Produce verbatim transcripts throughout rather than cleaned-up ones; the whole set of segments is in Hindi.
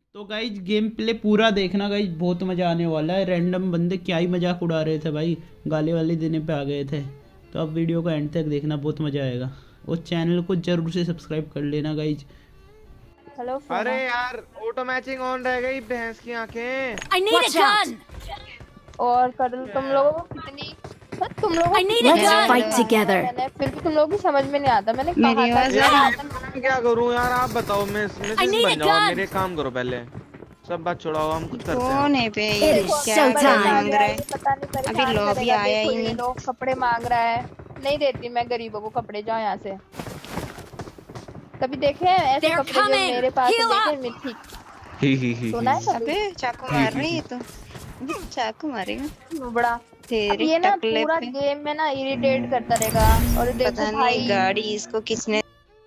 तो गाइज गेम प्ले पूरा देखना गाइज, बहुत मज़ा आने वाला है। रैंडम बंदे क्या ही मजाक उड़ा रहे थे भाई, गाली वाली देने पे आ गए थे। तो अब वीडियो को एंड तक देखना, बहुत मज़ा आएगा। और चैनल को जरूर से सब्सक्राइब कर लेना गाइज। हेलो अरे यार ऑटो मैचिंग ऑन रह गई, भैंस की आंखें। I need a gun. और कर तुम लोगों को कितनी तुम लोगों I need a gun. Fight together. मैंने फिर भी तुम लोगों की समझ में नहीं आता। मैंने कहा मेरी था आवाज कि आ रही है? यार मैं क्या करूं यार, आप बताओ। मैं मैं I need a बन जाऊं, gun. मेरे काम करो पहले। सब बात छोड़ाओ, हम कुछ करते कौन हैं। है पे ये? It is क्या showtime. क्या मांग रहा है? पता नहीं परेशान अभी लॉबी करेगा। आया देखो ही ये नहीं। लोग कपड़े मांग रहा है, नहीं देती मैं गरीबों को कपड़े। जाओ यहाँ से। कभी देखे हैं ऐसे They're कपड़े जो coming. मेरे पास Heal देखे? up. मिठी ही ही ही सुना है कभी? अबे चाकू मार रही है तो चाकू मारेगा नुबड़ा। अब तेरे ये ना टकले पूरा पे। गेम में ना इरिटेट करता रहेगा। और देखो पता भाई नहीं गाड़ी इसको किसने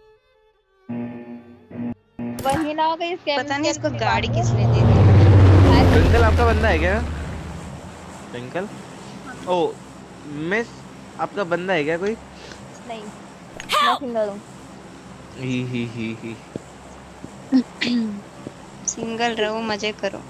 वही ना हो गई स्कैम। पता नहीं इसको गाड़ी किसने दी थी। ट्विंकल आपका बंदा है क्या? ट्विंकल ओ मिस आपका बंदा है क्या कोई? नहीं मैं सिंगल हूँ। ही ही ही ही सिंगल रहो मजे करो।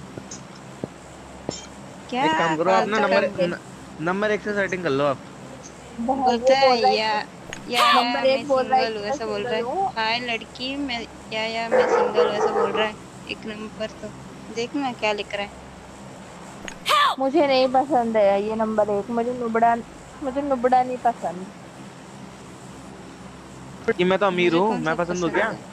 क्या एक काम करो, अपना फालतू नंबर का न- नंबर एक से सेटिंग कर लो आप। बहुत बोलता वो बोल है रहा या या या नंबर मैं एक बोल रहा है सिंगल हूँ कि ऐसा मैं बोल रहा single हूँ। है। हाय लड़की मैं या या मैं सिंगल हूँ ऐसा बोल रहा है। एक नंबर तो देखना क्या लिख रहा है। मुझे नहीं पसंद है ये नंबर एक। मुझे नुबड़ा मुझे नुबड़ा नहीं पसंद। कि मैं तो अमीर मुझे हूँ, कौन मैं सा पसंद हूँ क्या? है?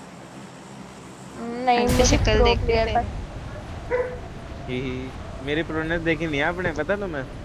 नहीं ऐसे मुझे शक्ल pro देखते player थे। पसंद। ही ही मेरी प्रोनेस देखी नहीं आपने, पता तो मैं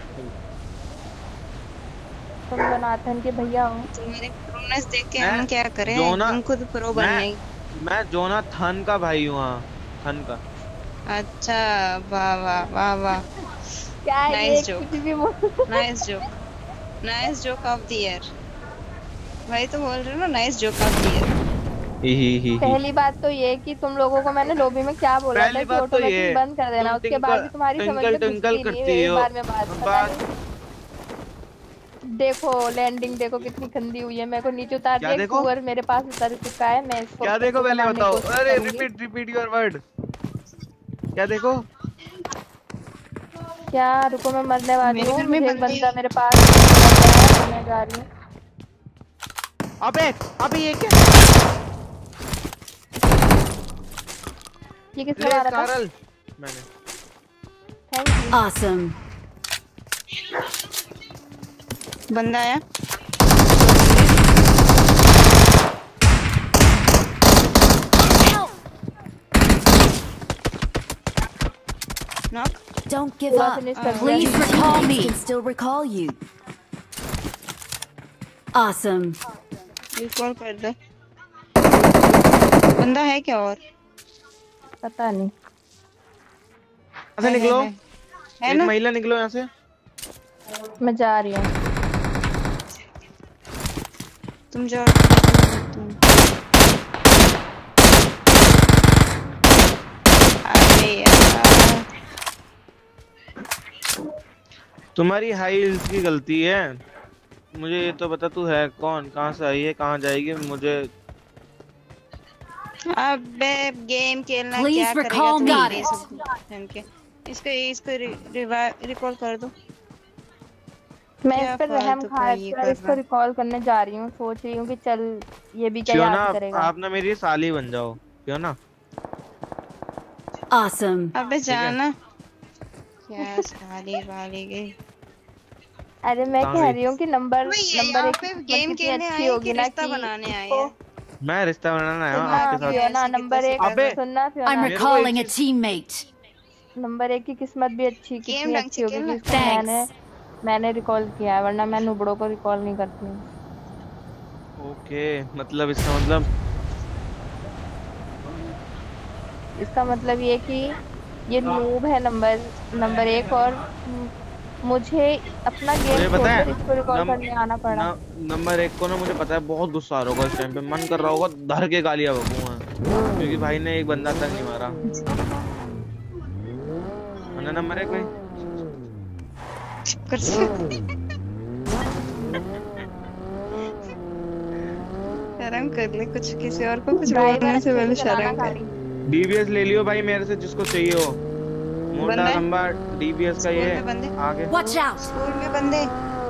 तुम जनाथन के भैया हो। तुम्हारे प्रोनेस देख के मैं हम क्या करें? जोना हम खुद प्रो बनने। मैं मैं जोना थन का भाई हूँ। हाँ थन का। अच्छा वाह वाह वाह वाह क्या है ये? नाइस जोक कुछ भी बोल। Nice joke nice joke of the year. भाई तो बोल रहे हो ना nice joke of the year. ही ही ही ही पहली बात तो ये कि तुम लोगों को मैंने लॉबी में क्या बोला था पहली कि बात तो ऑटोमेटिक ये बंद कर देना। तुम उसके बाद भी तुम्हारी समझ ट्विंकल में ट्विंकल घुसती नहीं करती है एक हो बार में बात। पता बात। नहीं। देखो लैंडिंग देखो कितनी गंदी हुई है। मेरे को नीचे उतार क्या दिया। देखो? सुअर मेरे पास उतर चुका है। मैं इसको क्या देखो पहले बनाने की बताओ। कोशिश अरे करूंगी। Repeat repeat your word. क्या देखो? क्या रुको मैं मरने वाली मेरे हूँ। घर में मुझे एक बंदे बंदा मेरे पास है, मैं जा रही हूँ। अबे अबे ये क्या? ये किसने ले मारा था? कारल मैंने। Thank you. Awesome. बंदा आया। नॉक। Don't give पूरा up. finish कर दिया। Please recall me. can Can still recall you. Awesome. Recall कर दो। बंदा है क्या और? पता नहीं। यहाँ से है, निकलो। है, है एक ना? महिला निकलो यहाँ से। मैं जा रही हूँ। तुम जाओ। तुम अरे यार तुम्हारी हाई हील्स की गलती है। मुझे ये तो बता तू है कौन, कहाँ से आई है, कहाँ जाएगी मुझे। अबे गेम खेलना Please क्या करेगा recall तू? me. ये सब हम के इसको इसको रिकॉल कर दो। मैं क्या इस पर रहम फालतू खा का ये कर कर इसको रहा। रिकॉल करने जा रही हूँ। सोच रही हूँ कि चल ये भी क्या क्यों ना याद करेगा। आप ना मेरी साली बन जाओ, क्यों ना? Awesome. अबे जाना क्या साली वाली गई। अरे मैं कहाँ कह गई? रही हूँ कि नंबर ये नंबर यहाँ एक पे की किस्मत गेम कितनी खेलने अच्छी आए होगी कि ना रिश्ता कि बनाने आए इसको हैं? मैं रिश्ता बनाना आया हूँ सुनना आपके साथ। फियोना। किसी की नंबर एक अबे सुनना I'm फियोना। मेरे को recalling a एक teammate. नंबर एक की किस्मत भी अच्छी गेम कितनी ढंग अच्छी से होगी खेलना। कि इसको मैंने Thanks. मैंने रिकॉल किया है, वरना मैं नुबड़ों को रिकॉल नहीं करती हूँ। ओके मतलब इसका मतलब इसका मतलब ये कि ये नूब है नंबर नंबर एक। और मुझे अपना गेम मुझे पता है छोड़कर इसको रिकॉल नम, करने आना पड़ा। न, नंबर एक को ना मुझे पता है बहुत गुस्सा आ रहा होगा इस टाइम पे। मन कर रहा होगा धर के गालियां बकूंगा, क्योंकि भाई ने एक बंदा तक नहीं मारा। है नंबर एक भाई? कर शर्म कर ले कुछ, किसी और को कुछ बोलने से पहले शर्म कर। डीबीएस ले लियो भाई मेरे से जिसको चाहिए हो। मोटा बंदे? लंबा डीबीएस का ये स्कूल में बंदे? आगे। Watch out! स्कूल में बंदे।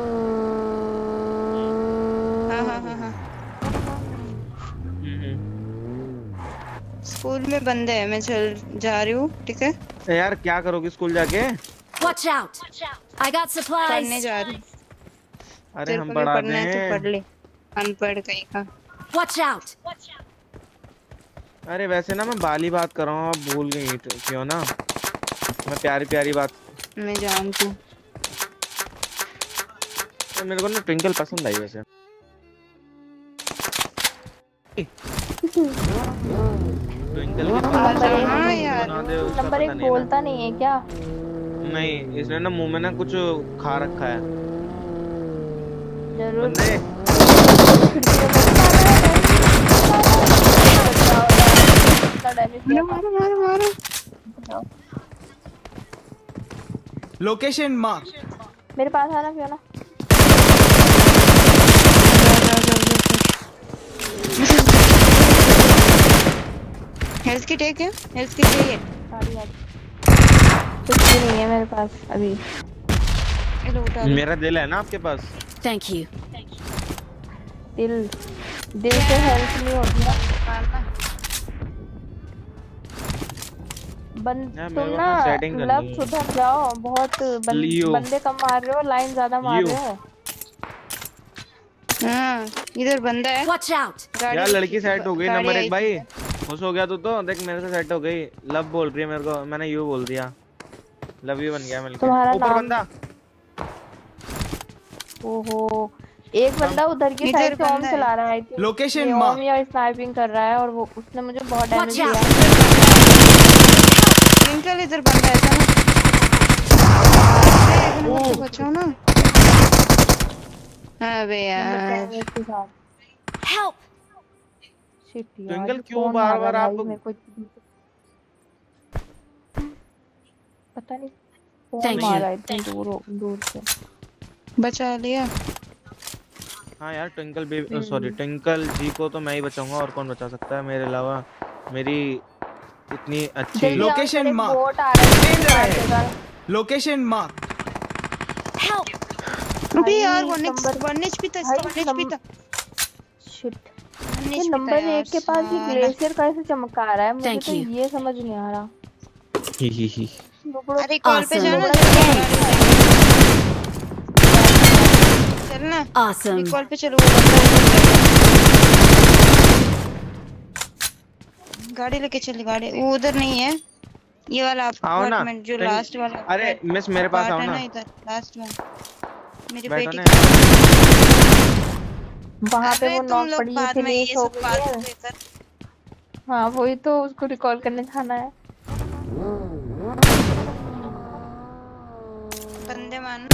हाँ हाँ हाँ हाँ हम्म, स्कूल में बंदे हैं, मैं चल जा रही हूँ, ठीक है? हम्म। यार क्या करोगी स्कूल जाके? Watch out! I got पढ़ने supplies! जा रही हूँ। अरे तेरे हम को भी पढ़ा पढ़ना है तो दें। पढ़ ले, अनपढ़ कहीं का। Watch out! अरे वैसे ना मैं बाली बात कर रहा हूँ, अब भूल गई तो क्यों ना, मैं प्यारी प्यारी बात। मैं जानती हूँ। तो मेरे को ना ट्विंकल पसंद आई वैसे। ट्विंकल के नंबर एक हाँ यार, बना दे उसका नंबर पता एक नहीं ना। बोलता नहीं है क्या? नहीं इसने ना मुंह में ना कुछ खा रखा है। जरूर बंदे मारो मारो मारो। Location mark. मेरे पास आना क्यों ना? हेल्थ किट है क्या? हेल्थ किट चाहिए? सारी बात कुछ भी नहीं है मेरे पास अभी। चलो उठा लो। मेरा दिल है ना आपके पास। Thank you. दिल दिल से हेल्प नहीं होती ना। मारना। बन यार, तुम मेरे को ना अपना setting करनी लब है। सुधर जाओ, बहुत बन, लियो। बंदे कम मार रहे हो, लाइन ज्यादा मार लियो। रहे हो। हाँ इधर बंदा है। Watch out! गाड़ी यार लड़की सेट हो गई गाड़ी नंबर आई एक भाई। थी। खुश हो गया तू तो देख मेरे से सेट हो गई। लव बोल रही है मेरे को, मैंने यू बोल दिया। लव यू बन गया मिलके। तुम्हारा ऊपर नाम? बंदा। ओहो, एक बंदा उधर की इधर साइड से ओम बंदा है। चला रहा है। लोकेशन ये मार्क। ओम या स्नाइपिंग कर रहा है और वो उसने मुझे बहुत डैमेज Watch दिया out! है। ट्विंकल इधर बंदा है ऐसा ना। अरे मुझे बचाओ ना। अबे यार। इसके साथ Help! शिट यार, ट्विंकल ये क्यों कौन बार मार रहा बार है आप भाई मेरे को? पता नहीं कौन Thank मार you. रहा है इतनी दूर दूर से। बचा लिया। हाँ यार Twinkle baby sorry Twinkle ji को तो मैं ही बचाऊंगा, और कौन बचा सकता है मेरे अलावा। मेरी इतनी अच्छी। जल्दी आओ, लोकेशन तेरे एक मार्क। बोट आ रहा है, डेंजर है। मारेगा। Location mark. Help! अबे यार भाई, वन नंबर- वन एचपी था, भाई, इसका वन एचपी नंबर- था। शिट, वन ये एचपी था नंबर यार, एक के पास ये साला। ग्लेशियर कैसे चमका रहा है? मुझे Thank तो you. ये समझ नहीं आ रहा। ही ही ही। दुबड़ो- अरे कॉल पे Awesome. जाना। चलना। Awesome. कॉल पे चलो। वो बंदा उधर। गाड़ी लेके चली गाड़ी। वो उधर नहीं है, ये वाला आओ ना। अपार्टमेंट जो ट्विं- लास्ट वाला। अरे मिस मेरे पास आओ पार्ट है ना। इधर लास्ट में मेरी बैठो बेटी ना। वहाँ पे अबे वो तुम नॉक लोग पड़ी है, बाद में फिनिश ये हो सब गई फालतू है। लेकर। हाँ वही तो, उसको रिकॉल करने जाना है। बंदे मारना।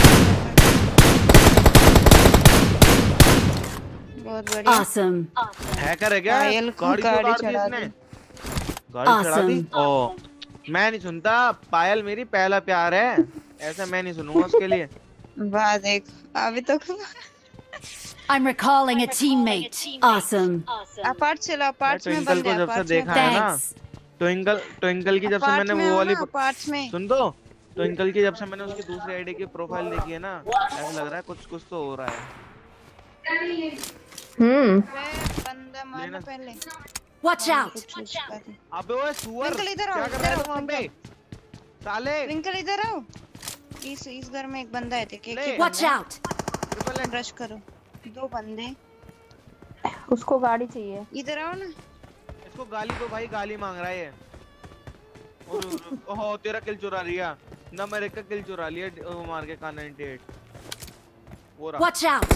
बहुत बढ़िया। Awesome. हैकर है क्या? पायल को गाड़ी गाड़ी गाड़ी चढ़ा इसने। दी। गाड़ी चढ़ा दी। Awesome. ओ मैं नहीं सुनता, पायल मेरी पहला प्यार है, ऐसा मैं नहीं सुनूंगा उसके लिए। वाह देख अभी तो I'm recalling a teammate. Awesome. Apart चलो। अपार्ट में ट्विंकल बंदे को जब से अपार्ट देखा में है ना, Thanks. ट्विंकल ट्विंकल की जब से अपार्ट मैंने में वो हो वाली ना, अपार्ट में। सुन दो, ट्विंकल की जब से मैंने उसकी दूसरी आईडी की प्रोफाइल देखी है ना, ऐसा लग रहा है कुछ कुछ तो हो रहा है। हम्म अबे बंदा मारना लेना। पहले। Watch out! कुछ छुपा दे। अबे ओए सुअर, ट्विंकल इधर आओ, क्या कर इधर रहा है आओ, तू वहाँ पे? साले ट्विंकल इधर आओ। इस इस घर में एक बंदा है, देख एक ले। ही Watch बंदा out! ट्रिपल है। एन। रश करो। दो बंदे उसको गाड़ी चाहिए। इधर आओ ना। इसको गाली दो भाई, गाली मांग रहा है ये। और ओहो तेरा किल चुरा लिया ना, मेरे का किल चुरा लिया वो मार के का अट्ठानवे। वो रहा। Watch out!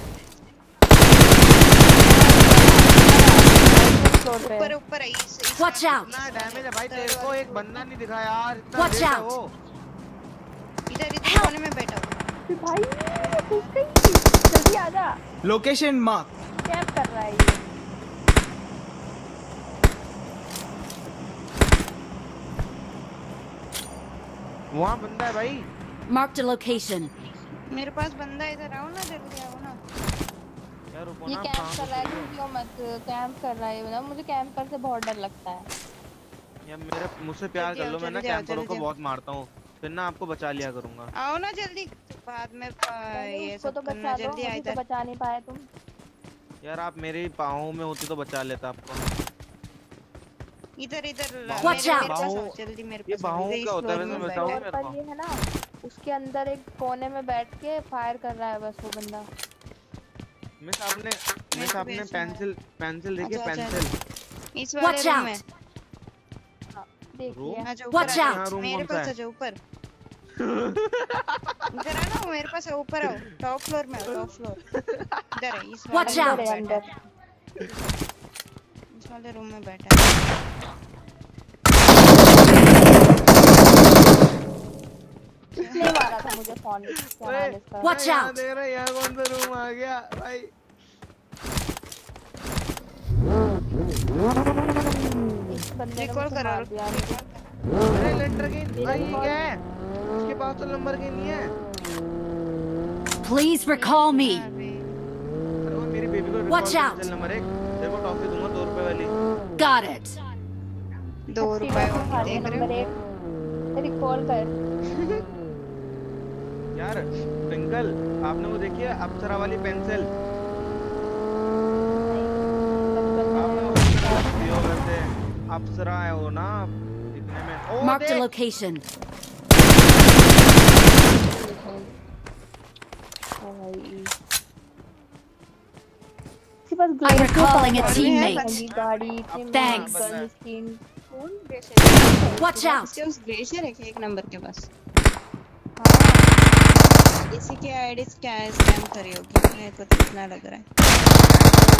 फ्लोर पे ऊपर ऊपर है इस इस Watch out! इतना डैमेज है भाई तेरे को, एक बंदा नहीं दिखा यार, इतना Watch लेट है out. वो। इधर इधर कोने में बैठा हूँ। भाई घुस गई, जल्दी आजा। Location mark. कैप कर रहा है ये। वहाँ बंदा है भाई। Marked a location. मेरे पास बंदा है, इधर आओ ना, जल्दी आओ ना। यार रुको ये ना, कैंप कहाँ कर रहा है, क्यों मत कैंप कर रहा है ना, मुझे कैंपर से बहुत डर लगता है। यार मेरे मुझसे प्यार जल्दी कर लो, आओ, मैं ना जल्दी आओ, कैंपरों को जल्दी बहुत मारता हूँ, फिर ना आपको बचा लिया करूंगा। आओ ना जल्दी, बाद में पा- ये उसको सब तो करना, बचा लो, जल्दी आ मुझे तो इधर। बचा नहीं पाए तुम। यार आप मेरे ही पाँव में होती तो बचा लेता आपको। इधर इधर ला- बाहों- मेरे मेरे पास बाहों- आओ, जल्दी मेरे ये पास आओ, बाहों इधर इस क्या होता है फ्लोर वैसे में बताओ बैठा और मेरे पर को। ये है ना, उसके अंदर एक कोने में बैठ के फायर कर रहा है बस वो बंदा। मिस आपने मिस को आपने भी ऐसे पेंसिल पेंसिल देखी अच्छा, अच्छा, पेंसिल। इस वाले Watch रूम out! में। देखिए रूम? आ जाओ ऊपर, Watch आ out! जाओ, रूम मेरे कौन सा पास है? आ जाओ ऊपर। इधर आ ना, मेरे पास आओ, ऊपर आओ, टॉप फ्लोर में आओ, टॉप फ्लोर। इधर है, इस Watch वाले out! रूम में अंदर बैठा है, है, अंदर। इस वाले रूम में बैठा है। इसने मारा था मुझे फोन, क्या नाम है इसका? Watch यहाँ out! देख रहा है, यहाँ कौन सा रूम आ गया भाई। इस बंदे ने रिकॉल मुझे करो, मार दिया। अरे लेटर की भाई ये क्या है, इसके पास तो नंबर की नहीं है। Please recall me. अरे वो मेरी बेबी को Watch रिकॉल out. चल नंबर एक, तेरे को टॉफी दूंगा दो रुपए वाली। Got it. दो अच्छी रुपए बात है, देख रहे नंबर हो? एक रिकॉल कर। यार ट्विंकल, आपने वो देखी है अप्सरा वाली पेंसिल? आपने वो देखी हो वैसे, अप्सरा है वो ना दिखने में। ओ Marked a देख, location. इसके पास I'm ग्लेशियर recalling a था, teammate. महंगी गाड़ी, इतनी Thanks. महंगी स्किन। कौन ग्लेशियर? Watch out! इसके उस ग्लेशियर है क्या एक नंबर के पास? इसी की आईडी क्या स्कैम करी होगी, मेरे को तो इतना लग रहा है।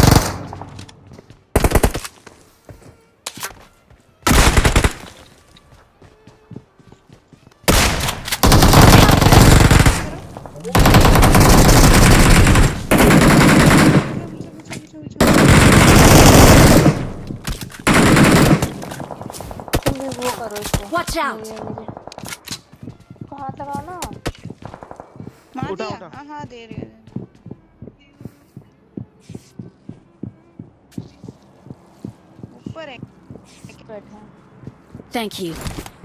तुम भी वो करो इसको। Watch out! इसको हाथ लगाओ ना। मार उठा, दिया? उठा। हाँ हाँ दे रही हूँ। ऊपर है। बैठा है। Thank you.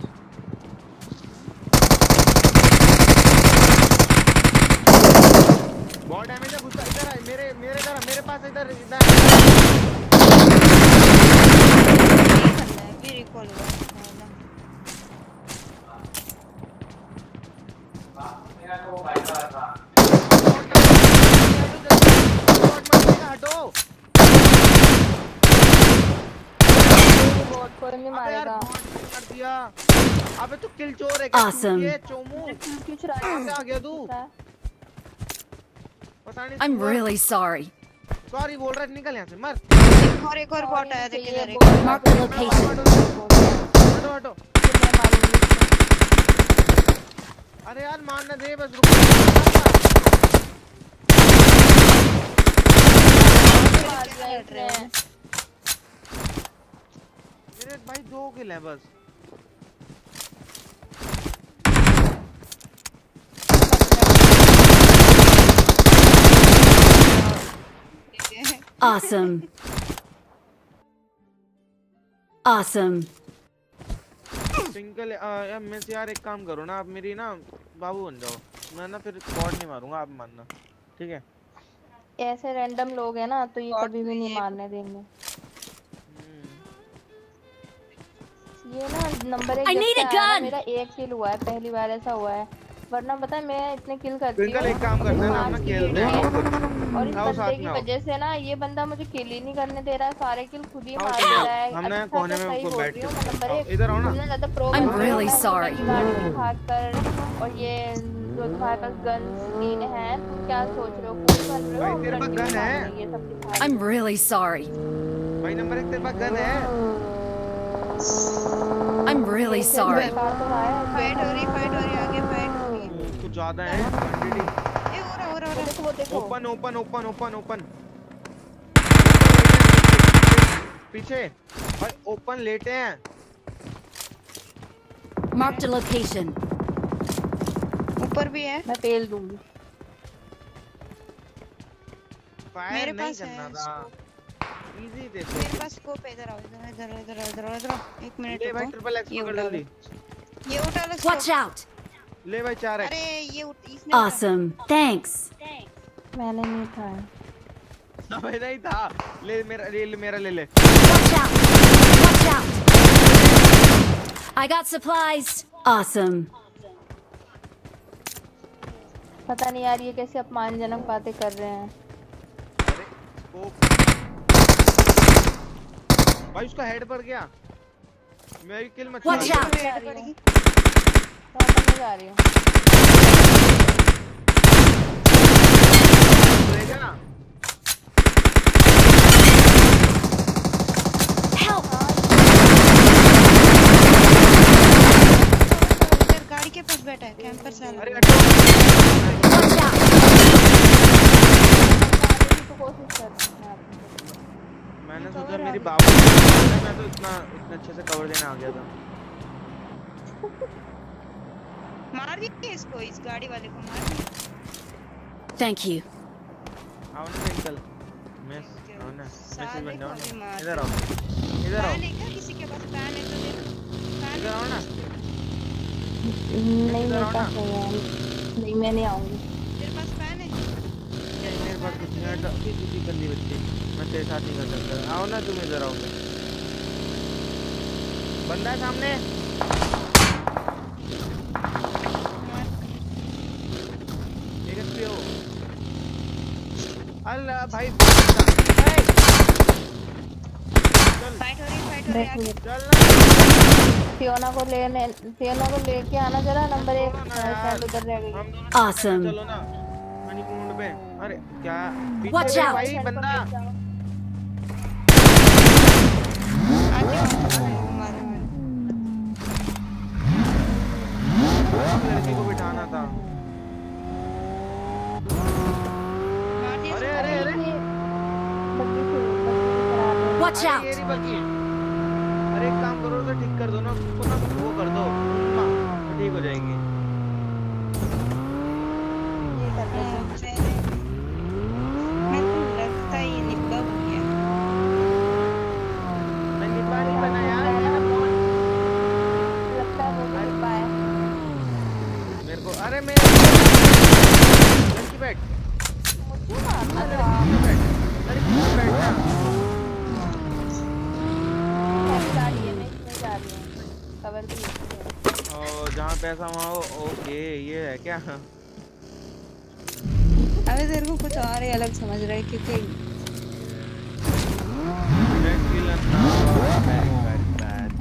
बहुत डैमेज है, गुस्सा इधर है, मेरे मेरे इधर है, मेरे पास इधर इधर। भी रिकॉल हुआ। हटो। बहुत कोई नहीं अबे यार मारेगा। बहुत कर दिया। अबे तू किल चोर है क्या? Awesome. ये चोमू क्यों चुरा कहाँ से आ गया तू? रहा है? पता नहीं। I'm really sorry. सॉरी बोल रहा है, निकल यहाँ से, मर। एक और एक और बॉट आया, देख इधर एक। Marked a location. हटो हटो। मैं मारूंगी इसको। अरे यार मारने दे बस, रुको। मार दिया इसने। मेरे भाई दो किल हैं बस। Awesome. Awesome. सिंगल यार मैं से यार एक काम करो ना, आप मेरी ना बाबू बन जाओ, मैं ना फिर स्क्वाड नहीं मारूंगा, आप मानना ठीक है? ऐसे रैंडम लोग हैं ना तो ये कभी भी नहीं मारने देंगे। ये ना नंबर एक I जब need से a आया ना, gun. मेरा एक किल हुआ है, पहली बार ऐसा हुआ है, वरना पता है मैं इतने किल करती ट्विंकल हूँ। एक काम करते हैं ना, हम ना पांच खेलते kill हैं। हैं। और इस आओ साथ बंदे की में आओ। वजह से ना ये बंदा मुझे किल ही नहीं करने दे रहा है, सारे किल खुद ही आओ मार चलो, दे रहा है। हम ना अच्छा कोने तो में सही ऊपर बोल बैठ रही के हूँ मैं, नंबर आओ, एक इधर आओ ना। तुमने ज्यादा प्रो I'm बन really रहा है, sorry. महंगी गाड़ी दिखा कर, और ये जो तुम्हारे पास गन स्किन है, तुम क्या सोच रहे हो, खुद बन रहे भाई हो? तेरे पास गन गन है? ये सब दिखा रहे I'm really sorry. भाई नंबर एक तेरे पास गन है? I'm really हो। sorry. बात तो आया है। फाइट हो रही, फाइट हो रही, आगे फाइट हो रही है। कुछ ज्यादा है क्वांटिटी। ए हो रहा हो रहा हो वो रहा। देखो वो देखो। Open open open open open पीछे भाई, ओपन लेटे हैं। Marked a location. ऊपर भी है। मैं पेल दूंगी। फायर मेरे नहीं पास करना है था। इजी थे मेरे पास स्कोप है, इधर आओ, इधर इधर इधर इधर इधर एक मिनट ले भाई रुको। ट्रिपल एक्स ये पकड़ उठा जल्दी लो, ये उठा लो Watch स्कोप। out! ले भाई चार है अरे ये उठ, इसने उठा। Awesome. Thanks. मैंने नहीं खाया। अबे नहीं था ले मेरा ले ले मेरा ले ले Watch out! Watch out! I got supplies. Awesome. पता नहीं यार ये कैसे अपमानजनक बातें कर रहे हैं। अरे स्कोप भाई उसका हेड पड़ गया मेरी किल मत Watch छुड़ा। out! जा रही हूँ। तो अपन नहीं जा रही हूँ। लेगा ना Help! इधर गाड़ी के पास बैठा है कैंपर साला। अरे हटो Watch out! तो कोशिश कर रही हूँ। मैंने सोचा मेरी बाबू मैं तो इतना इतना अच्छे से कवर देने आ गया था मार दिए इसको, इस गाड़ी वाले को मार दिए। Thank you. आओ ना अंकल मिस आओ ना मिस साले बन जाओ को भी ना मार इधर आओ इधर आओ फैन है क्या किसी के पास? फैन है तो दे दो। फैन इधर आओ ना नहीं मेरे इधर आओ पास ना। नहीं है। नहीं मैं नहीं आऊंगी। तेरे पास फैन है? ये मेरे पास कुछ नहीं है किसी गंदी बच्ची मैं तेरे साथ नहीं कर सकता आओ ना तुम इधर आओ बंदा है सामने एक एचपी हो अल्लाह भाई चल फाइट हो रही है, फाइट हो रही देख है। ले। चल ना फियोना को लेने फियोना को लेके आना जरा नंबर एक ना यार। शायद उधर रह गई। हम दोनों Awesome. चलो ना हनीमून पे अरे क्या पीछे Watch है out. भाई बंदा आगे आओ, मारो मारो। लड़की को बिठाना था मार दिया अरे इसको। अरे अरे बग्गी से बग्गी से खराब है। Watch अरे ये out! नहीं बल्कि अरे एक काम करो तो ठीक कर दो ना उसको ना वो कर दो उम्मा, तो ठीक हो जाएगी ये कर दो। हाँ, फैन है। मेरे को लगता है ये निब्बा हो गया। मैं निभा नहीं बना यार लगता है वो भी डिब्बा है। मेरे को अरे मेरे लड़की बैठ मुझे मारना अरे था। लड़की बैठ लड़की बैठ ना मेरी गाड़ी है मैं इसमें जा रही हूँ। कवर भी है। ओ जहाँ पैसा वहाँ हो ओके ये है क्या अबे तेरे को कुछ और ही अलग समझ रहा है क्योंकि Excellent now, very very bad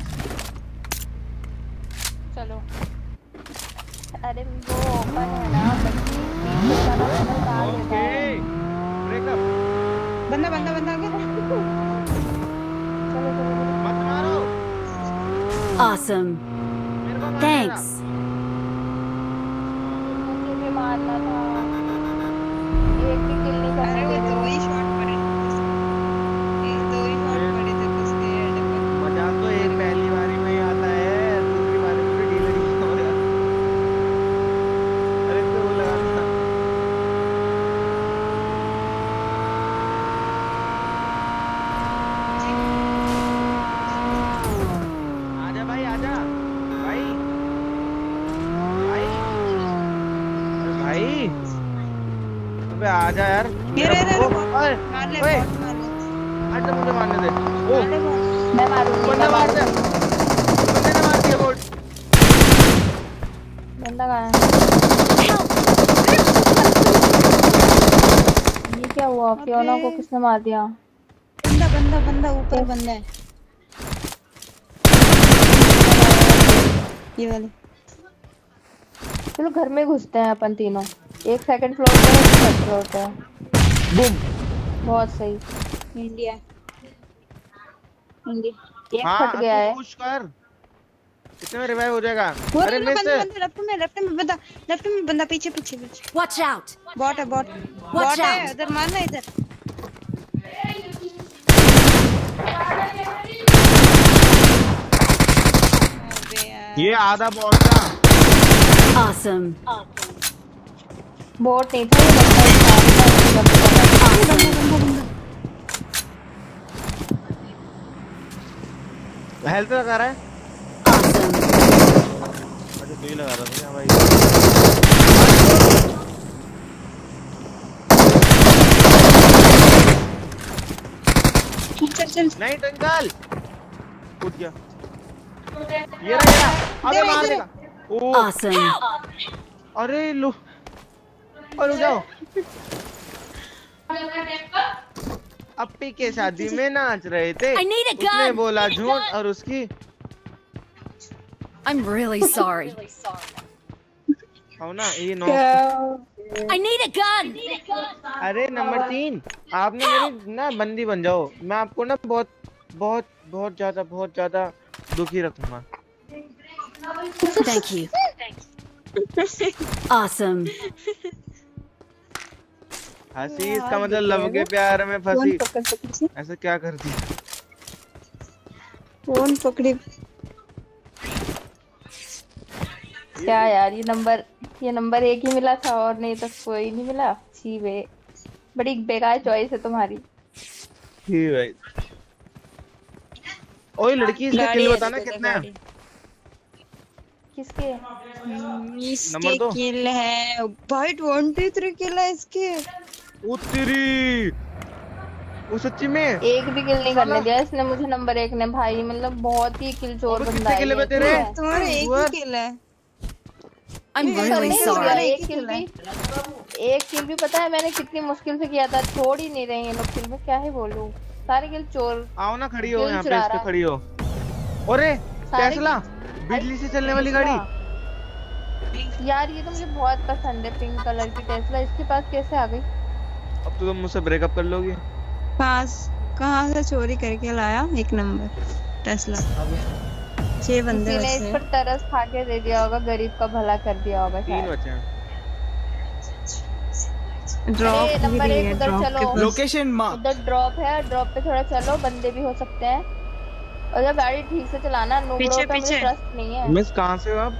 चलो। अरे वो ओपन है ना बग्गी पीछे वाला पैनल कहाँ देता है? ओके ब्रेकअप बंदा बंदा बंदा आ गया। चलो चलो चलो। मत मारो Awesome. मेरे को मार Thanks. मुझे भी मारना था। एक भी किल नहीं कर अरे वो सके दो थे। ही शॉट पड़े थे। ये दो ही शॉट पड़े थे उसके हेड पर। मजा तो एक पहली बारी में ही आता है दूसरी बारी में भी डीलर ही हो गया अरे तो वो लगा था आजा भाई आजा भाई भाई अरे भाई अबे आजा यार ये रे रे रे ओए, मार ले ओए, बॉट मार ले। हट मुझे मारने दे ओ मार ले बॉट। मैं मारूंगी बंदा मैं मार दे मारूंगी। बंदे ने मार दिया बोट बंदा कहाँ है? ये क्या हुआ? फियोना को किसने मार दिया? बंदा बंदा बंदा ऊपर बंदा है। ये वाले चलो घर में घुसते हैं अपन तीनों। एक सेकंड फ्लोर पे है, एक थर्ड फ्लोर पे है। बूम बहुत सही। India India. एक हाँ फट गया है। पुश कर कितने में रिवाइव हो जाएगा वो अरे रे मिस बंदा बंदा लेफ्ट में लेफ्ट में बंदा लेफ्ट में बंदा पीछे पीछे पीछे। Watch out! बॉट है बॉट बॉट Watch है out! उधर मारना इधर। अबे यार ये आधा बॉट था Awesome. बोट नहीं था ये बंदा ही था। बंदा- बंदा- बंदा बंदा बंदा हेल्थ लगा रहा है। Awesome. अच्छा तू ही लगा रहा था भाई। चल चल नहीं टंकल कूद गया। ये रहा ये रहा अबे मार देगा। ओ Awesome. अरे लो और जाओ। अप्पी के शादी में नाच रहे थे। I need a उसने gun. बोला झूठ और उसकी I'm really sorry. हो ना ये नौ। I need a gun. अरे नंबर तीन आपने मेरी ना बंदी बन जाओ। मैं आपको ना बहुत बहुत बहुत ज्यादा बहुत ज्यादा दुखी रखूंगा। Thank you. Awesome. हंसी इसका मतलब लव के प्यार में फंसी। फोन पकड़ पकड़ से ऐसा क्या करती है? फोन पकड़ी। क्या यार ये नंबर ये नंबर एक ही मिला था और नहीं तो कोई नहीं मिला। छी बे बड़ी बेकार चॉइस है तुम्हारी। ठीक भाई। ओए लड़की इसका गाड़ी किल है, बताना देखो, कितना है? गाड़ी। किसके? हम्म, नंबर इसके दो। किल है भाई ट्वेंटी थ्री किल है इसके। ओ तेरी वो सच्ची में एक भी किल नहीं करने दिया इसने मुझे नंबर एक ने भाई। मतलब बहुत ही किल चोर अबे बंदा कितने है किल है ये, बे तेरे? ठीक है? तुम्हारे एक हुआ? ही किल है। I'm ये really करने sorry. दिया, sorry. एक किल भी एक किल भी पता है मैंने कितनी मुश्किल से किया था। छोड़ ही नहीं रहे ये लोग किल में। क्या ही बोलूं सारे किल चोर। आओ ना खड़ी हो किल यहाँ पे चुरा इस पे रहा। खड़ी हो। अरे सारे टेस्ला बिजली से चलने वाली गाड़ी। यार ये तो मुझे बहुत पसंद है पिंक कलर की टेस्ला। इसके पास कैसे आ गई? अब तो तुम मुझसे ब्रेकअप कर लोगी। पास कहाँ से चोरी करके लाया एक नंबर टेस्ला। छह बंदे किसी ने इस बचे पर तरस खा के दे दिया होगा। गरीब का भला कर दिया होगा तीन शायद। बचे हैं। ड्रॉप अरे भी नंबर नहीं एक है उधर ड्रॉप चलो। के पास। Location mark. उधर ड्रॉप है। ड्रॉप पे थोड़ा चलो बंदे भी हो सकते हैं। और जब गाड़ी ठीक से चलाना नूबड़ों पीछे, पे मुझे पीछे। ट्रस्ट नहीं है। मिस कहाँ से हो आप?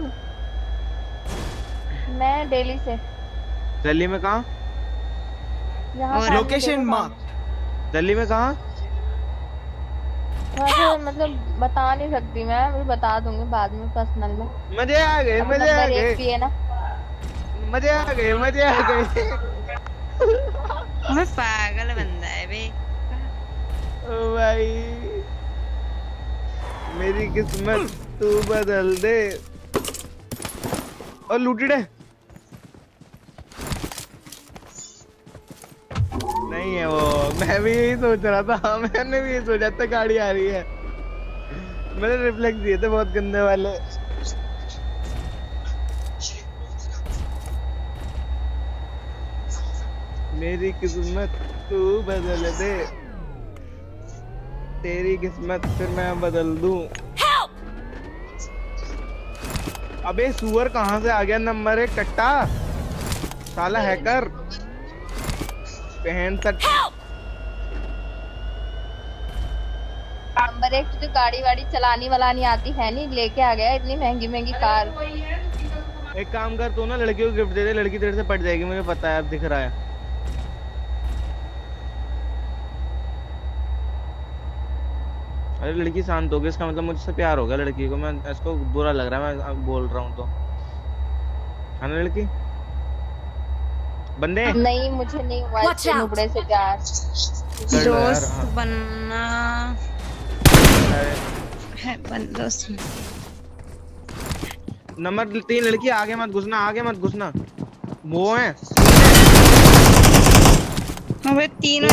मैं दिल्ली से। दिल्ली में कहाँ? यहाँ और सामने लोकेशन देखो मार्क। दिल्ली में कहाँ? सामने। वहाँ से मतलब बता नहीं सकती मैं। मुझे बता दूंगी बाद में पर्सनल में। मजे आ गए अब मजे आ नंबर गए एक भी है ना। मजे आ गए मजे आ गए। मैं पागल बंदा है बे। ओ भाई मेरी किस्मत तू बदल दे। और लूटेड है नहीं है वो। मैं भी यही सोच रहा था। मैंने भी यही सोचा था गाड़ी आ रही है। मैंने रिफ्लेक्स दिए थे बहुत गंदे वाले। मेरी किस्मत तू बदल दे। तेरी किस्मत फिर मैं बदल दूं। अबे सुअर कहाँ से आ गया नंबर एक कट्टा? साला हैकर पहन तक। नंबर एक तुझे गाड़ी वाड़ी चलानी वलानी आती है नहीं। लेके आ गया इतनी महंगी महंगी कार। एक काम कर तू ना लड़कियों को गिफ्ट दे दे। लड़की तेरे से पट जाएगी मुझे पता है। अब दिख रहा है। अरे लड़की शांत हो गई इसका मतलब मुझसे प्यार हो गया लड़की को। मैं इसको बुरा लग रहा है मैं अब बोल रहा हूँ तो है ना लड़की? बंदे नहीं मुझे नहीं हुआ Watch इससे out. नुबड़े से प्यार। कर लो यार, दोस्त हाँ। बनना अरे, है बन दोस्त। नंबर तीन लड़की आगे मत घुसना आगे मत घुसना। वो है अबे तीनों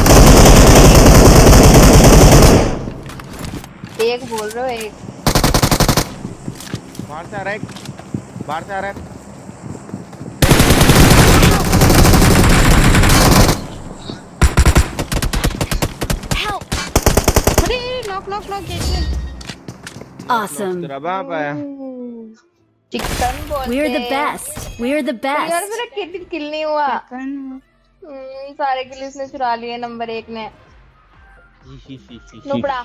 एक बोल रहे हो एक। बाहर से आ रहा है बाहर से आ रहा है। अरे नॉक नॉक नॉक कैसे? Awesome. तेरा बाप आया। चिकन बोलते We're the हैं। best. We're the यार best. मेरा किल किल नहीं हुआ। चिकन हम्म, सारे किल इसने चुरा लिए नंबर एक ने। नुबड़ा।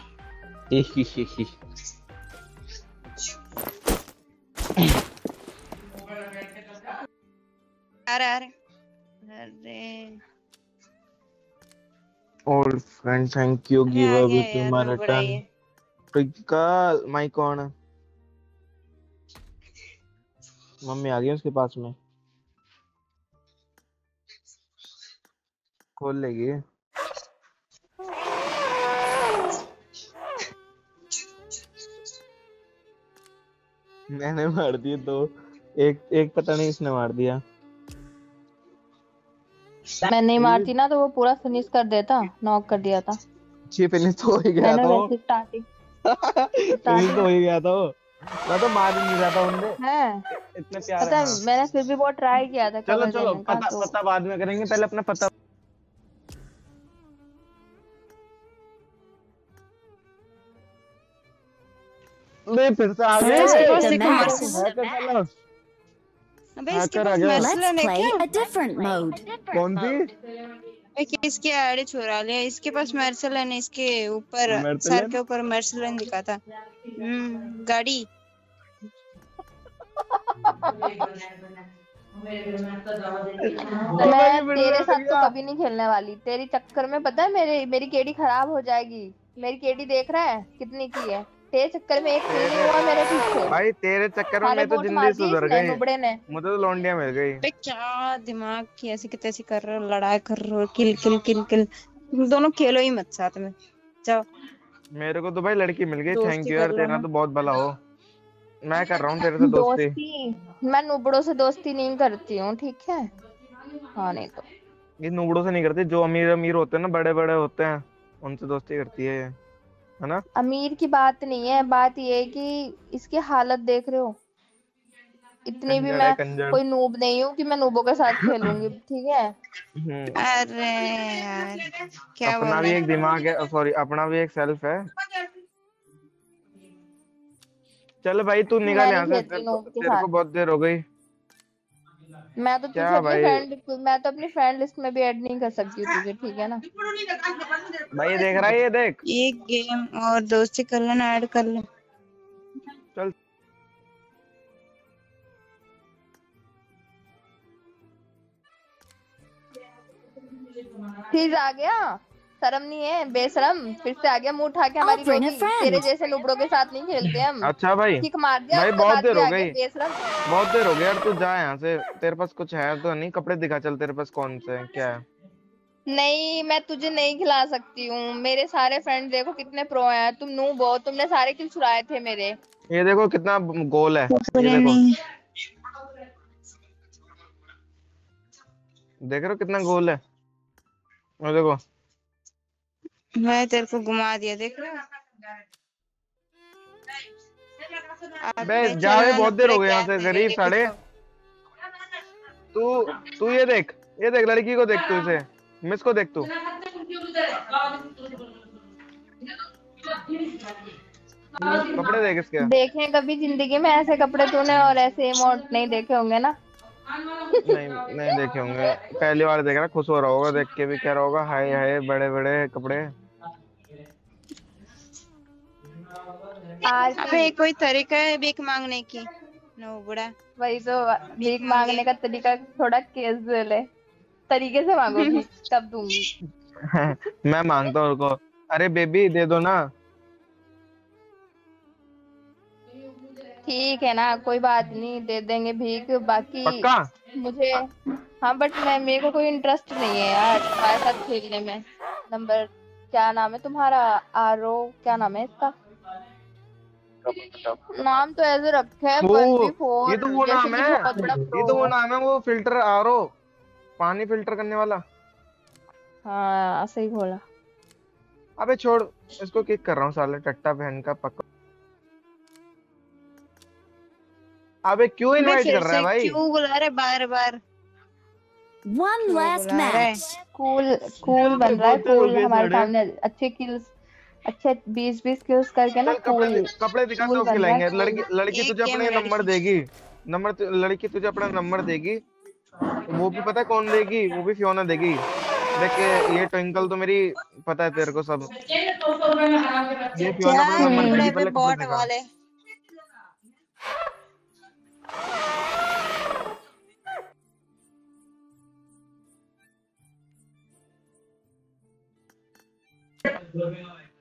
आ रहा आ रहा। अरे Old friend, thank you. Give आ a गया bit to यार my नुबड़ा return. ये। ट्विंकल माई कौन है? मम्मी आ गई उसके पास में, खोल लेगी। मैंने मार दिए दो, एक एक पता नहीं इसने मार दिया। मैं नहीं मारती ना तो वो पूरा फिनिश कर देता, नॉक कर दिया था अच्छी फिनिश तो हो ही गया मैंने था वो। वैसे स्टार्टिंग फिनिश तो हो ही गया था वो। मैं तो मार ही नहीं रहा था उनसे, है। इतने प्यारे। पता है हाँ। मैंने फिर भी बहुत ट्राई किया था चलो कवर चलो देने का पता तो पता बाद में करेंगे, पहले अपना पता। ले फिर से आ गए। First ये। the देखो, match. हैकर चलो। अबे इसके हैकर आ पास गया। Let's मर्सलन है play क्या? a different mode. कौन सी? भाई किसके आईडी चुरा लिया? इसके पास मर्सलन है, इसके ऊपर सर मर्सलन? के ऊपर मर्सलन दिखा था। हम्म गाड़ी। मैं तेरे साथ तो कभी नहीं खेलने वाली, तेरी चक्कर में पता है मेरे मेरी केडी खराब हो जाएगी। मेरी केडी देख रहा है कितनी की है, तेरे चक्कर में एक किल नहीं हुआ मेरे पीछे। भाई तेरे चक्कर में सारे मैं तो बोट जिंदगी मार दिए सुधर इसने गई, नुबड़े ने। मुझे तो लौंडिया मिल गई। बे क्या दिमाग की ऐसी की तैसी कर रहे हो, लड़ाई कर रहे हो, किल किल किल किल। तुम दोनों खेलो ही मत साथ में, जाओ मेरे को तो भाई लड़की मिल गई, थैंक दोस्ती यू यार, कर तेरा लेना। तो बहुत भला हो। मैं कर रहा हूँ तेरे से दोस्ती। दोस्ती मैं नुबड़ों से दोस्ती नहीं करती हूँ, ठीक है। हाँ नहीं तो ये नुबड़ों से नहीं करती, जो अमीर अमीर होते हैं ना, बड़े बड़े होते हैं, उनसे दोस्ती करती है ये, है ना? अमीर की बात नहीं है, बात ये है कि इसकी हालत देख रहे हो। इतनी भी कंजर है मैं कंजर। कोई नूब नहीं हूँ कि मैं नूबों के साथ खेलूंगी, ठीक है। हम्म, अरे यार क्या अपना बोले? भी एक दिमाग है, सॉरी अपना भी एक सेल्फ है। चल भाई तू निकल मैं यहाँ नहीं से, खेलती तेरे को नूब के तेरे साथ। को बहुत देर हो गई। मैं तो तुझे क्या अपनी भाई? फ्रेंड मैं तो अपनी फ्रेंड लिस्ट में भी ऐड नहीं कर सकती हूँ तुझे, ठीक है ना। भाई ये देख रहा है, ये देख। एक गेम और दोस्ती कर लेना, ऐड कर ले। चल फिर आ गया, शर्म नहीं है, बेशरम, फिर से आ गया मुंह उठा के हमारी I'll bring a लोगी। friend. तेरे जैसे नुबड़ों के साथ नहीं खेलते हम। अच्छा भाई, किक मार दिया भाई उसके बहुत बाद देर भी हो आ गया गई, बेशरम। बहुत देर हो गई यार, तू जा यहाँ से। तेरे पास कुछ है तो नहीं? कपड़े दिखा, चल तेरे पास कौन से हैं, क्या है? नहीं मैं तुझे नहीं खिला सकती हूँ, मेरे सारे फ्रेंड देखो कितने प्रो हैं, तुम नूब हो, तुमने सारे किल चुराए थे मेरे। ये देखो कितना गोल है, ये अरे देखो, नहीं देख रहे हो कितना गोल है, ये देखो। मैं तेरे को घुमा दिया, देख रहे हो? अब बे मैं जा, चलना बहुत देर हो गई क्या यहाँ से, तेरे गरीब लिए साले। कितना- तू तू ये देख, ये देख लड़की को देख, तू इसे मिस को देख, तू कपड़े देख इसके। देखे कभी जिंदगी में ऐसे कपड़े तूने और ऐसे इमोट नहीं देखे होंगे ना। नहीं नहीं देखे होंगे, पहली बार देख रहा, खुश हो रहा होगा देख के भी, कह रहा होगा हाय हाय बड़े बड़े कपड़े। आज अबे कोई तरीका है भीख मांगने की? नो बुढ़ा। वही तो, भीख मांगने का तरीका थोड़ा कैजुअल है, तरीके से मांगो भीख तब दूंगी। मैं मांगता हूँ उनको, अरे बेबी दे दो ना। ठीक है ना, कोई बात नहीं, दे देंगे भीख। बाकी पक्का? मुझे हाँ, बट मैं मेरे को कोई इंटरेस्ट नहीं है यार तुम्हारे साथ खेलने में। नंबर क्या नाम है तुम्हारा? आरो क्या नाम है इसका? नाम तो ऐसे रखे है वो वन वी फोर, ये तो वो जैसे नाम कि है, बहुत बड़ा ये प्रो तो वो हो। नाम है, वो फिल्टर आरो, पानी फिल्टर करने वाला। हाँ सही बोला। अबे छोड़, इसको किक कर रहा हूँ साले टट्टा बहन का पक्का। अबे क्यों अबे इनवाइट फिर कर रहा है से भाई? क्यों बुला रहे बार बार? One क्यों last बुला रहे? match. कूल कूल बन रहा है, बहुत देर हो कूल गई हमारे साढ़े। सामने अच्छे किल्स, अच्छे बीस बीस किल्स करके ना चल कपड़े कूल दि- कपड़े दिखा कूल तो बन रहा खिलाएंगे। है cool। लड़की लड़की एक तुझे गेम अपने नंबर लड़की। देगी, नंबर तु- लड़की तुझे अपना नंबर देगी, वो भी पता है कौन देगी? वो भी फियोना देगी। देख के ये ट्विंकल तो मेरी, पता है तेरे को सब, ये फियोना क्या अपना नंबर कपड़े देगी, पे पहले कपड़े बॉट दिखा। वाले?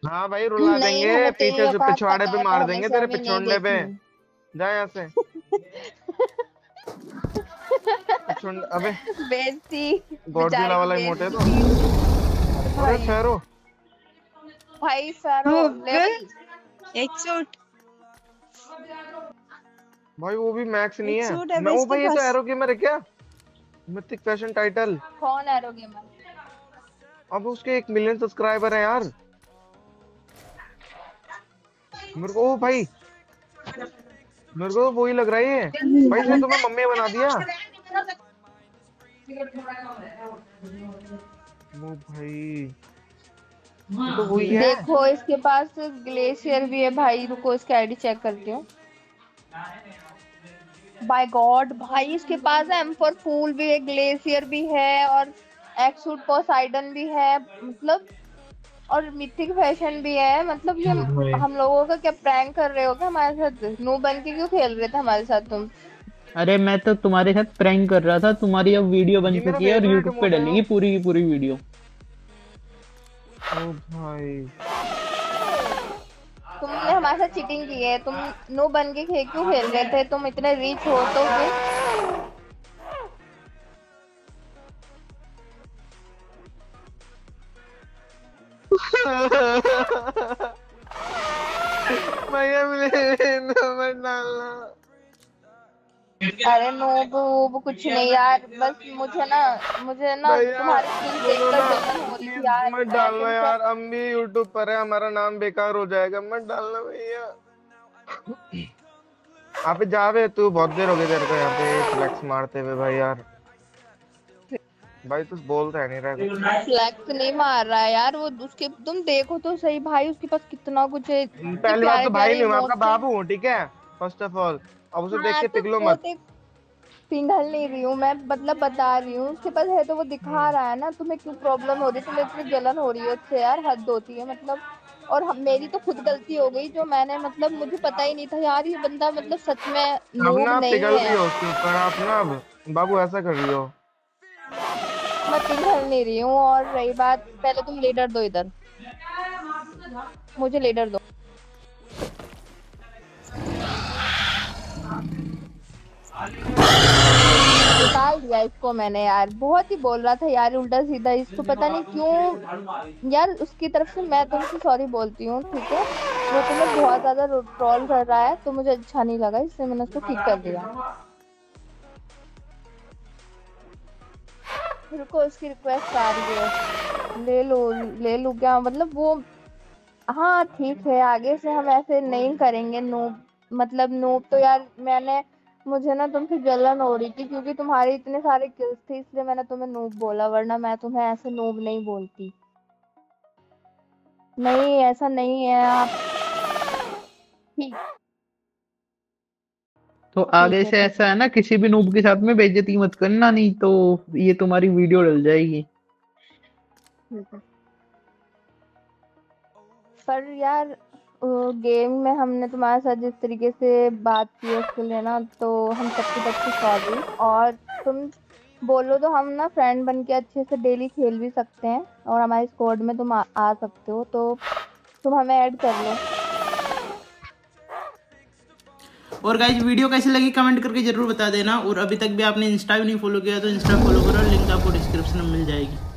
हाँ भाई रुला नहीं, देंगे, हमें तेरी पीछे से औकात पिछवाड़े पता पे है, मार तो देंगे हमेशा तेरे भी नहीं पिछुंडे पे। देखी। जा यहाँ से। पिछुंड अबे बेइज्जती, गॉडजिला बेचारे की वाला इमोट है तो। बेइज्जती। अरे भाई ठहरो। भाई फेरो हो ले भाई। एक सूट भाई वो भी मैक्स नहीं एक है। सूट है मैं भाई ओ इसके भाई ये तो पास। एरो गेमर है क्या? Mythic fashion title. कौन एरो गेमर? अब उसके एक मिलियन सब्सक्राइबर है यार। मेरे को ओ भाई मेरे को वही लग रहा है ये। भाई इसने तुम्हें मम्मी बना दिया। ओ भाई ये तो वही है। देखो इसके पास ग्लेशियर भी है भाई, रुको इसकी आईडी चेक करती हूँ। बाय गॉड भाई इसके पास एम फॉर फूल भी है, ग्लेशियर भी है, और एक्सूट पोसाइडन भी है, मतलब और मिथिक फैशन भी है। मतलब ये भाई हम लोगों का क्या प्रैंक कर रहे हो क्या हमारे साथ? नू बन के क्यों खेल रहे थे हमारे साथ तुम? अरे मैं तो तुम्हारे साथ प्रैंक कर रहा था। तुम्हारी अब वीडियो बन ये मेरा चुकी है और फेवरेट यूट्यूब पे इमोट है। डलेगी पूरी की पूरी वीडियो। ओ भाई तुमने हमारे साथ चीटिंग की है। तुम नू बन के खे- क्यों खेल रहे थे? तुम इतने रिच हो तो फिर भैया मेरे नंबर डालना। अरे नूब वूब कुछ नहीं यार, बस मुझे ना मुझे ना भैया तुम्हारी स्किल बोलो देखकर ना, जलन हो रही थी प्लीज यार। मत मैं डालना तुमसे यार। हम भी यूट्यूब पर है, हमारा नाम बेकार हो जाएगा। मत डालना भैया। आप जावे तू बहुत देर हो गई तेरे को यहाँ पे फ्लेक्स मारते हुए भाई यार। भाई तू बोलता है नहीं रहा कुछ। फ्लैक्स नहीं मार रहा है यार वो। उसके तुम देखो तो सही भाई, उसके पास कितना कुछ है, इतने पहली बात प्यारे तो भाई प्यारे नहीं हूँ, मैं आपका इमोट्स हैं। बाबू हूँ ठीक है। फर्स्ट ऑफ ऑल अब उसे देख हाँ के तो पिघलो वो मत। देख, पिघल नहीं रही हूँ मैं, मतलब बता रही हूँ उसके पास है तो वो दिखा रहा है ना। तुम्हें क्यों प्रॉब्लम हो रही है? तुम्हें इतनी जलन हो रही है उससे यार, हद होती है मतलब। और हम मेरी तो खुद गलती हो गई जो मैंने, मतलब मुझे पता ही नहीं था यार ये बंदा मतलब सच में अब नूब ना आप नहीं पिघल रही है। हो उसके ऊपर। आप ना अब बाबू ऐसा कर रही हो। मैं पिघल नहीं रही हूँ। और रही बात, पहले तुम लीडर दो इधर, मुझे लीडर दो। निकाल दिया इसको मैंने यार, बहुत ही बोल रहा था यार उल्टा सीधा। इसको पता नहीं क्यों यार, उसकी तरफ से मैं तुमसे सॉरी बोलती हूँ ठीक है। वो तुम्हें बहुत ज्यादा ट्रोल कर रहा है तो मुझे अच्छा नहीं लगा, इसलिए मैंने उसको ठीक कर दिया। रुको उसकी रिक्वेस्ट आ रही है, ले लो ले लो क्या मतलब वो। हाँ ठीक है, आगे से हम ऐसे नहीं करेंगे नूब, मतलब नूब तो यार मैंने, मुझे ना तुमसे जलन हो रही थी क्योंकि तुम्हारे इतने सारे किल्स थे, इसलिए मैंने तुम्हें नूब बोला, वरना मैं तुम्हें ऐसे नूब नहीं बोलती। नहीं ऐसा नहीं है आप। ठीक तो ठीक आगे है से ठीक ऐसा है ना, किसी भी नूब के साथ में बेइज्जती मत करना, नहीं तो ये तुम्हारी वीडियो डल जाएगी। ठीक है। पर यार गेम में हमने तुम्हारे साथ जिस तरीके से बात की उसके लिए ना, तो हम सबकी तरफ से सॉरी। और तुम बोलो तो हम ना फ्रेंड बन के अच्छे से डेली खेल भी सकते हैं, और हमारे स्क्वाड में तुम आ, आ सकते हो, तो तुम हमें ऐड कर लो। और गाइज वीडियो कैसी लगी कमेंट करके जरूर बता देना। और अभी तक भी आपने इंस्टा भी नहीं फॉलो किया तो इंस्टा फॉलो करो, लिंक आपको डिस्क्रिप्शन में मिल जाएगी।